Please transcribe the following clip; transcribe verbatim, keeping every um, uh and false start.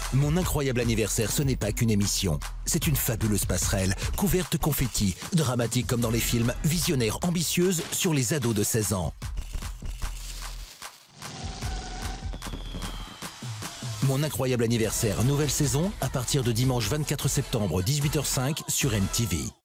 Mon incroyable anniversaire, ce n'est pas qu'une émission. C'est une fabuleuse passerelle, couverte confetti, dramatique comme dans les films, visionnaire, ambitieuse sur les ados de seize ans. Mon incroyable anniversaire, nouvelle saison, à partir de dimanche vingt-quatre septembre, dix-huit heures cinq sur M T V.